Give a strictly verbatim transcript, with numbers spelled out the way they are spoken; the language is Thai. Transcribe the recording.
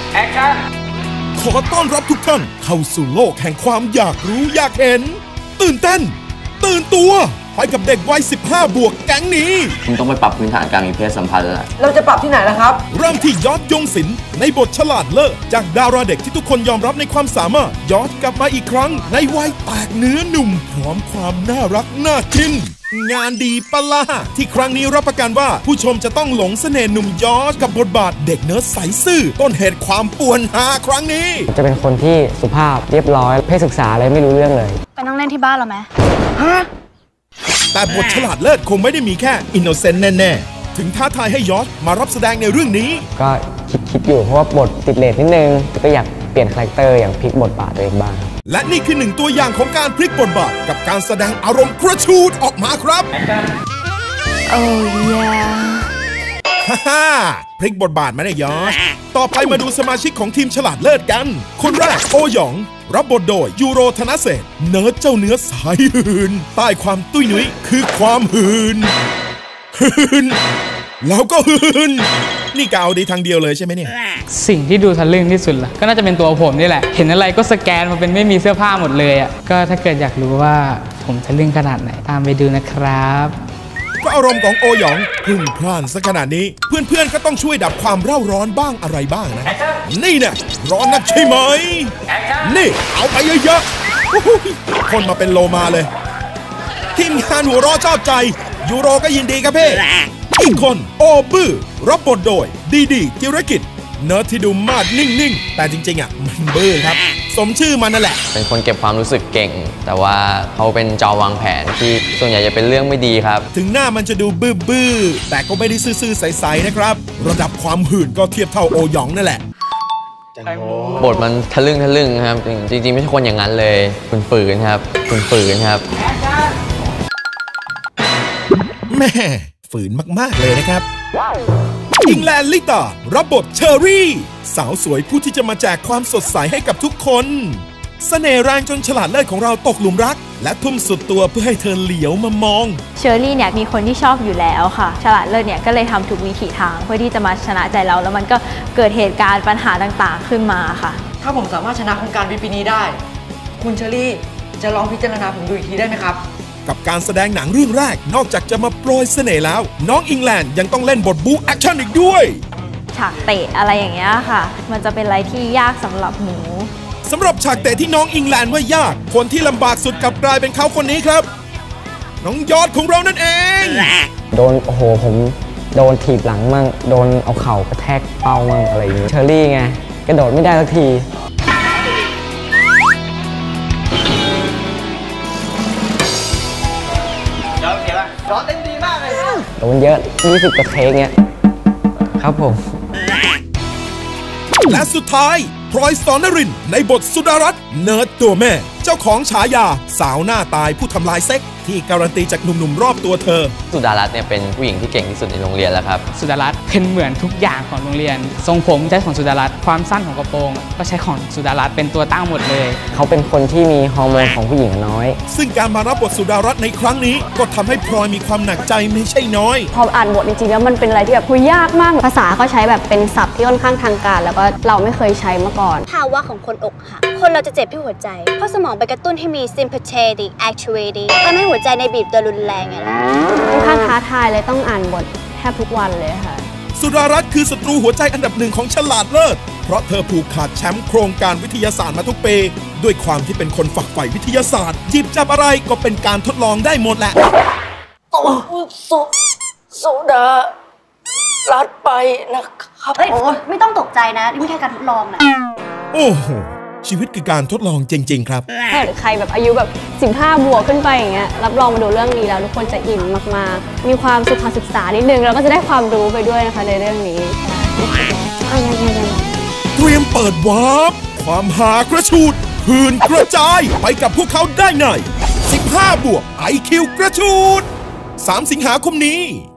แอคชั่นขอต้อนรับทุกท่านเข้าสู่โลกแห่งความอยากรู้อยากเห็นตื่นเต้นตื่นตัวไปกับเด็กวัยสิบห้าบวกแก๊งนี้คุณต้องไปปรับพื้นฐานการมีเพศสัมพันธ์แล้วล่ะเราจะปรับที่ไหนล่ะครับเริ่มที่ยอดยงศิลป์ในบทฉลาดเลิศจากดาราเด็กที่ทุกคนยอมรับในความสามารถยอดกลับมาอีกครั้งในวัยแตกเนื้อหนุ่มพร้อมความน่ารักน่ากินงานดีปะล่ะที่ครั้งนี้รับประกันว่าผู้ชมจะต้องหลงเสน่ห์หนุ่มยอดกับบทบาทเด็กเนิร์ดใสซื่อต้นเหตุความป่วนหาครั้งนี้จะเป็นคนที่สุภาพเรียบร้อยเพศศึกษาอะไรไม่รู้เรื่องเลยไปนั่งเล่นที่บ้านเราไหมฮะแต่บทฉลาดเลิศคงไม่ได้มีแค่อินโนเซนต์แน่ๆถึงท้าทายให้ยอดมารับแสดงในเรื่องนี้ก็คิดคิดอยู่เพราะว่าบทติดเลทนิดนึงก็อยากเปลี่ยนคาแรคเตอร์อย่างพลิกบทบาทตัวเองบ้างและนี่คือหนึ่งตัวอย่างของการพลิกบทบาทกับการแสดงอารมณ์กระชูดออกมาครับโอ้ยฮ่าฮ่าพลิกบทบาทมาเนี่ยยอดต่อไปมาดูสมาชิกของทีมฉลาดเลิศกันคนแรกโอหยองรับบทโดยยูโรธนเศรษฐ์เนิร์ดเจ้าเนื้อสายหืนใต้ความตุ้ยนุ้ยคือความหืนหืนแล้วก็หืนนี่กเอาดีทางเดียวเลยใช่ไหมเนี่ยสิ่งที่ดูทะลึ่งที่สุดล่ะก็น่าจะเป็นตัวผมนี่แหละเห็นอะไรก็สแกนมาเป็นไม่มีเสื้อผ้าหมดเลยอ่ะก็ถ้าเกิดอยากรู้ว่าผมทะลึ่งขนาดไหนตามไปดูนะครับก็อารมณ์ของโอหยองพึ่งพล่านซะขนาดนี้เพื่อนๆก็ต้องช่วยดับความเร่าร้อนบ้างอะไรบ้างนะนี่เนี่ยร้อนนักใช่ไหมนี่เอาไปเยอะๆคนมาเป็นโลมาเลยทีมงานหัวเราะชอบใจยูโรก็ยินดีครับเพ่อีกคนโอบื้อรับบทโดยดีดีจิรกิจเนิร์ดที่ดูมาดนิ่งๆแต่จริงๆอ่ะมันบื้อครับสมชื่อมันนั่นแหละเป็นคนเก็บความรู้สึกเก่งแต่ว่าเขาเป็นจอวางแผนที่ส่วนใหญ่จะเป็นเรื่องไม่ดีครับถึงหน้ามันจะดูบื้อๆแต่ก็ไม่ได้ซื่อๆใสๆนะครับระดับความหื่นก็เทียบเท่าโอหยองนั่นแหละบทมันทะลึ่งทะลึ่งครับจริงๆไม่ใช่คนอย่างนั้นเลยคุณฝืนครับคุณฝืนครับแม่ฝืนมากๆเลยนะครับอิงแลนด์ลิตารับบทเชอรี่สาวสวยผู้ที่จะมาแจกความสดใสให้กับทุกคนเสน่ห์แรงจนฉลาดเลิศของเราตกหลุมรักและทุ่มสุดตัวเพื่อให้เธอเหลียวมามองเชอรี่เนี่ยมีคนที่ชอบอยู่แล้วค่ะฉลาดเลิศเนี่ยก็เลยทำทุกวิถีทางเพื่อที่จะมาชนะใจเราแล้วมันก็เกิดเหตุการณ์ปัญหาต่างๆขึ้นมาค่ะถ้าผมสามารถชนะโครงการวิปีนี้ได้คุณเชอรี่จะลองพิจารณาผมดูอีกทีได้ไหมครับกับการแสดงหนังเรื่องแรกนอกจากจะมาโปรยเสน่ห์แล้วน้องอิงแลนด์ยังต้องเล่นบทบู๊แอคชั่นอีกด้วยฉากเตะอะไรอย่างเงี้ยค่ะมันจะเป็นอะไรที่ยากสำหรับหนูสำหรับฉากเตะที่น้องอิงแลนด์ว่ายากคนที่ลำบากสุดกลับกลายเป็นเขาคนนี้ครับน้องยอดของเรานั่นเองโดนโอ้โหผมโดนถีบหลังมั่งโดนเอาเข่ากระแทกเป้ามั่งอะไรอย่างเงี้ยเชอรี่ไงกระโดดไม่ได้สักทีร้อนเต้นดีมากเลยโดนเยอะยี่สิบกระเทงเงี้ยครับผมและสุดท้ายพลอยสอนนรินทร์ในบทสุดารัตน์เนิร์ดตัวแม่เจ้าของฉายาสาวหน้าตายผู้ทำลายเซ็กที่การันตีจากหนุ่มๆรอบตัวเธอสุดารัตน์เนี่ยเป็นผู้หญิงที่เก่งที่สุดในโรงเรียนแล้วครับสุดารัตน์เป็นเหมือนทุกอย่างของโรงเรียนทรงผมใช้ของสุดารัตน์ความสั้นของกระโปรงก็ใช้ของสุดารัตน์เป็นตัวตั้งหมดเลยเขาเป็นคนที่มีฮอร์โมนของผู้หญิงน้อยซึ่งการมารับบทสุดารัตน์ในครั้งนี้ก็ทำให้พลอยมีความหนักใจไม่ใช่น้อยพออ่านบทจริงๆแล้วมันเป็นอะไรที่แบบคุยยากมากภาษาเขาใช้แบบเป็นศัพท์ที่ค่อนข้างทางการแล้วก็เราไม่เคยใช้มาก่อนภาวะของคนอกหักคนเราจะเจ็บที่หัวใจเพราะสมองไปกระตุ้นให้มี sympathetic actuating ทำให้หัวใจในบีบตัวรุนแรงไงล่ะค่อนข้างท้าทายเลยต้องอ่านบทแทบทุกวันเลยค่ะสุดารัตน์คือศัตรูหัวใจอันดับหนึ่งของฉลาดเลิศเพราะเธอผูกขาดแชมป์โครงการวิทยาศาสตร์มาทุกปีด้วยความที่เป็นคนฝักใฝ่วิทยาศาสตร์หยิบจับอะไรก็เป็นการทดลองได้หมดแหละโอ้สุสุดารัตน์ไปนะครับเฮ้ยไม่ต้องตกใจนะนี่ไม่ใช่การทดลองนะโอ้โหชีวิตคือการทดลองจริงๆครับถ้าใครแบบอายุแบบสิบห้าบวกขึ้นไปอย่างเงี้ยรับรองมาดูเรื่องนี้แล้วทุกคนจะอินมากๆมีความสุขศึกษานิดนึงเราก็จะได้ความรู้ไปด้วยนะคะในเรื่องนี้เตรียมเปิดวาร์ปความหากระชูดหื่นกระจายไปกับพวกเขาได้ในสิบห้าบวก ไอ คิว กระชูดสามสิงหาคมนี้